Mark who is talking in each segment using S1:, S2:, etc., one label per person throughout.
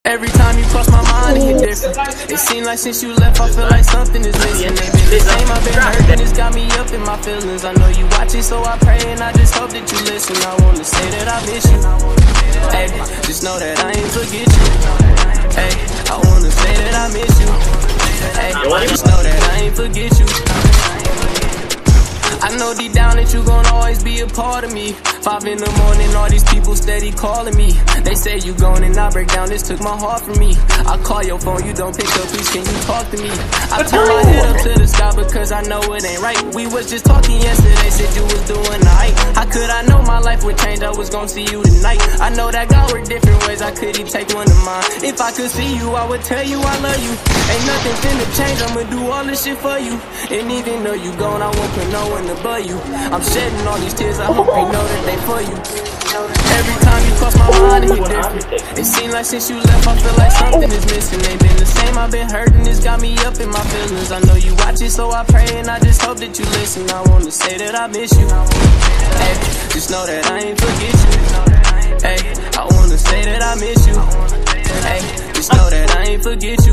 S1: Every time you cross my mind, it hit different. It seems like since you left, I feel like something is missing. Ain't been the same, I've been hurting, it's got me up in my feelings. I know you watch it, so I pray and I just hope that you listen. I wanna say that I miss you. Hey, just know that I ain't forget you. Hey, I wanna say that I miss you. Hey, just know that I ain't forget you. I know deep down that you gon' always be a part of me. 5 in the morning, all these people steady calling me. They say you gone and I break down, this took my heart from me. I call your phone, you don't pick up, please can you talk to me? I turn my head up to the sky because I know it ain't right. We was just talking yesterday, said you was doing alright. How could I know my life would change, I was gon' see you tonight. I know that God worked different ways, I could even take one of mine. If I could see you, I would tell you I love you. Ain't nothing finna change, I'ma do all this shit for you. And even though you gone, I won't put no one above you. I'm shedding all these tears, I hope you know that they for you. Every time you cross my mind, it hit different. It seems like since you left, I feel like something is missing. Ain't been the same, I've been hurting, it's got me up in my feelings. I know you watch it, so I pray and I just hope that you listen. I wanna say that I miss you. Hey, just know that I ain't forget you. Hey, I wanna say that I miss you. Hey, just know that I ain't forget you.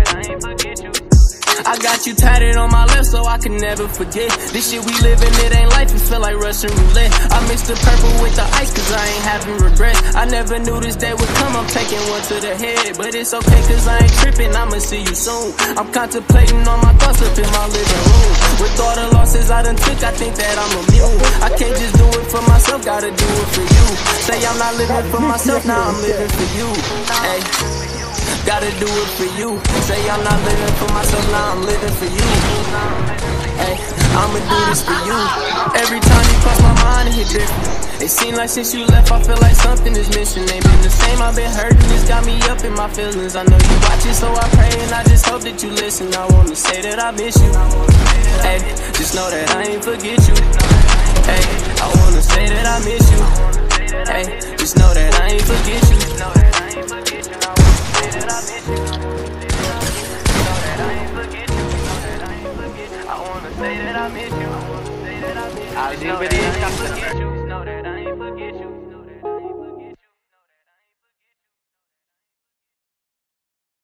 S1: I got you tatted on my left so I can never forget. This shit we living, it ain't life, it feel like Russian roulette. I mixed the purple with the ice cause I ain't having regrets. I never knew this day would come, I'm taking one to the head. But it's okay cause I ain't tripping, I'ma see you soon. I'm contemplating on my thoughts up in my living room. With all the losses I done took, I think that I'm immune. I can't just do it for myself, gotta do it for you. Say I'm not living for myself, now I'm living for you. Hey, gotta do it for you. Say I'm not living for myself, now I'm living for you. Hey, I'ma do this for you. Every time you cross my mind, it hit different. It seems like since you left, I feel like something is missing. Ain't been the same, I've been hurting, it's got me up in my feelings. I know you watch it, so I pray and I just hope that you listen. I wanna say that I miss you. Hey, just know that I ain't forget you. Hey, I wanna say that I miss you. Hey, just know that I ain't forget you. I wanna say that I miss you. I do believe I forget you.